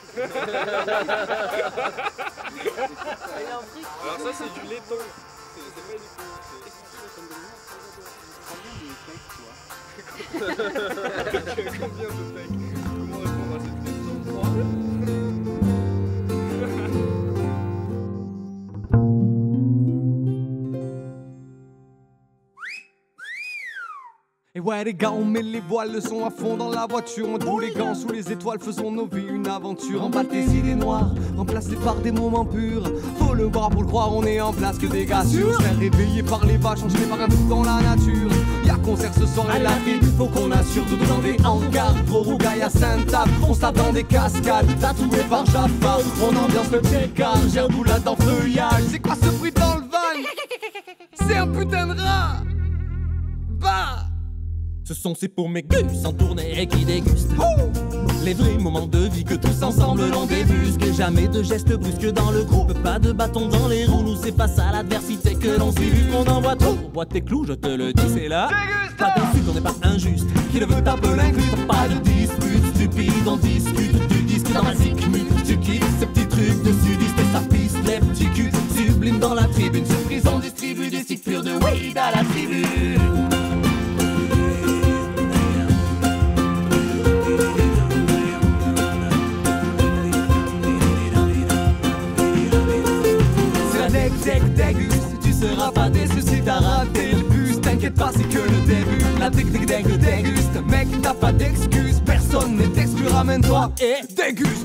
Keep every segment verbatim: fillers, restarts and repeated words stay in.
Alors ça c'est du laiton. C'est pas du coup. Combien de pecs? Comment répondre à cette question? Et ouais les gars, on met les voiles, le son à fond dans la voiture. On roule les gants sous les étoiles, faisons nos vies une aventure. Emballe tes idées noires, remplacées par des moments purs. Faut le voir pour le croire, on est en place que des gars sûrs. Se faire réveiller par les vaches, enchaîner par un truc dans la nature. Y'a concert ce soir et la tribu, faut qu'on assure. Doudou dans des hangars, gros rougaille à Saint-Table. On se tape dans des cascades, tatoué par Jafar. On ambiance le Pécard, j'ai un boulot dans feuillage. C'est quoi ce bruit dans le van? C'est un putain de rat. Bah. Ce son c'est pour mes gus en tournée et qui dégustent les vrais moments de vie que tous ensemble l'on débusque. Et jamais de gestes brusques dans le groupe, pas de bâton dans les roues. Nous c'est face à l'adversité que l'on s'illustre, on envoie trop. Bois tes clous, je te le dis, c'est là. Pas d'insulte, on n'est pas injuste. Qui le veut tape l'inclus, pas de dispute stupide. On discute du disque dans la zikmut. Tu kiffes ces petits trucs de sudiste et ça pisse les petits culs. Sublime dans la tribune, surprise on distribue des sticks purs de weed à la tribune. Déguste, tu seras pas déçu si t'as raté le bus. T'inquiète pas, c'est que le début. La technique dingue déguste. Mec, t'as pas d'excuse, personne n'est exclu. Ramène-toi et déguste.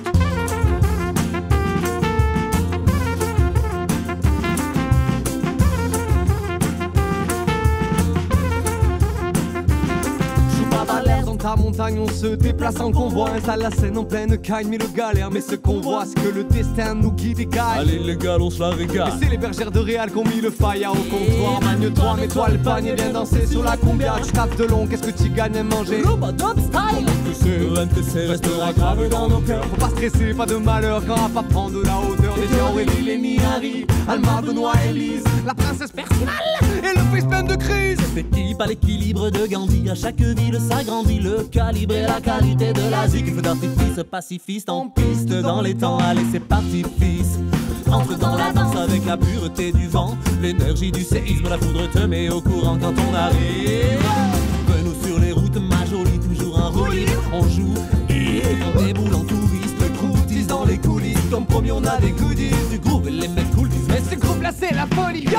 Ta montagne, on se déplace en convoi, installe la scène en pleine caille, mais le galère, mais ce qu'on voit, c'est que le destin nous guide et gagne. Allez les gars, on se la régale. Et c'est les bergères de Réal qui ont mis le faille au comptoir. Magne-toi, mets-toi le panier, viens danser sur la combia. Tu tapes de long, qu'est-ce que tu gagnes à manger? Robodop style. Le N T C restera grave dans nos cœurs. Faut pas stresser, pas de malheur, quand on va pas prendre de la hauteur. Déjà Aurélie, Lénie, Harry, Alma, Benoît, Élise, la princesse Percival et le fils plein de crise. Cette équipe à l'équilibre de Gandhi, à chaque ville s'agrandit le calibre et la qualité de la zik. Feu d'artifice pacifiste en piste dans les temps. Allez c'est parti fils. Entre dans la danse avec la pureté du vent, l'énergie du séisme, la foudre te met au courant quand on arrive. Nous sur les routes, ma jolie, toujours un roulis. On joue et on déboule en touriste. Le groupe disent dans les coulisses, comme promis on a des goodies du groupe. Les mecs cool disent mais ce groupe là c'est la folie. Yo!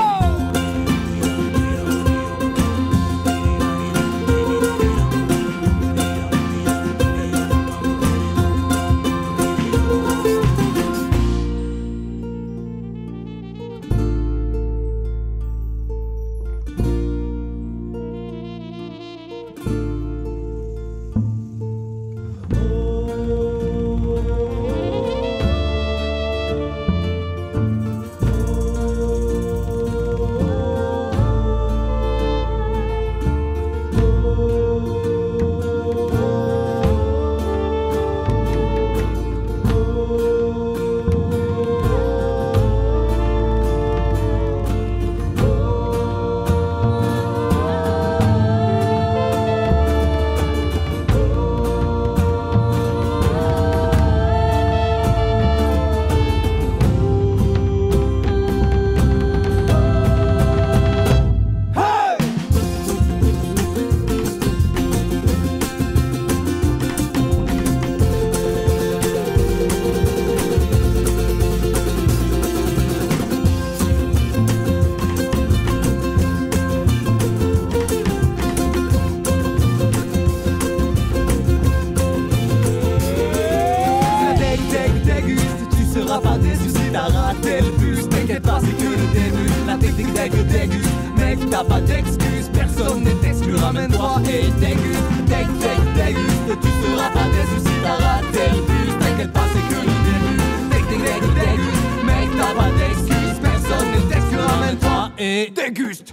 Déguste, mec, t'as pas d'excuse, personne n'est exclu, ramène-toi et déguste, dég, dég, déguste, tu seras pas déçu si t'as raté le bus, t'inquiète pas, c'est que le début, dég, dég, dég, déguste, mec, t'as pas d'excuse, personne n'est exclu, ramène-toi et déguste.